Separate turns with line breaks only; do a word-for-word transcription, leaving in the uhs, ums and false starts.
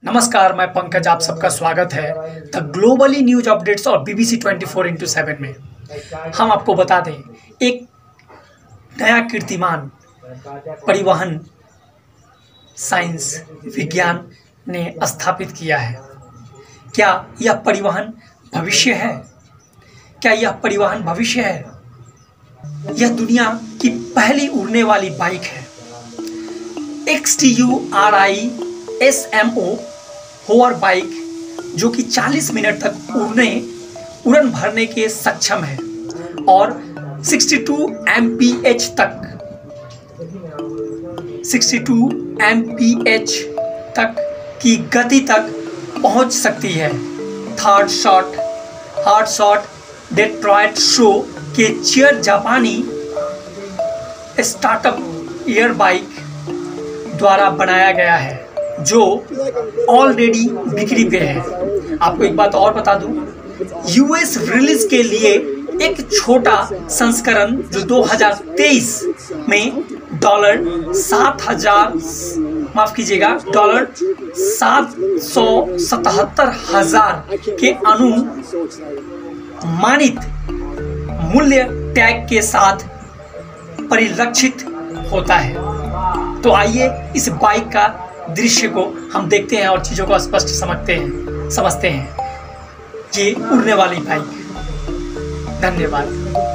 नमस्कार, मैं पंकज, आप सबका स्वागत है द ग्लोबली न्यूज अपडेट्स और BBC twenty four into seven में। हम आपको बता दें, एक नया कीर्तिमान परिवहन साइंस विज्ञान ने स्थापित किया है। क्या यह परिवहन भविष्य है? क्या यह परिवहन भविष्य है? यह दुनिया की पहली उड़ने वाली बाइक है। X T U R I S M O hover bike, जो कि चालीस मिनट तक उड़ने उड़न भरने के सक्षम है और बासठ एम पी एच तक बासठ एम पी एच तक की गति तक पहुंच सकती है। Third shot hard shot Detroit show के चेयर जापानी स्टार्टअप एयर बाइक द्वारा बनाया गया है, जो ऑलरेडी बिक्री पे है। आपको एक बात और बता दूं, यूएस रिलीज के लिए एक छोटा संस्करण जो दो हज़ार तेईस में डॉलर सात हजार माफ कीजिएगा डॉलर सात सौ सतहत्तर हजार के अनुमानित मूल्य टैग के साथ परिलक्षित होता है। तो आइए इस बाइक का दृश्य को हम देखते हैं और चीज़ों को स्पष्ट समझते हैं समझते हैं ये उड़ने वाली बाइक। धन्यवाद।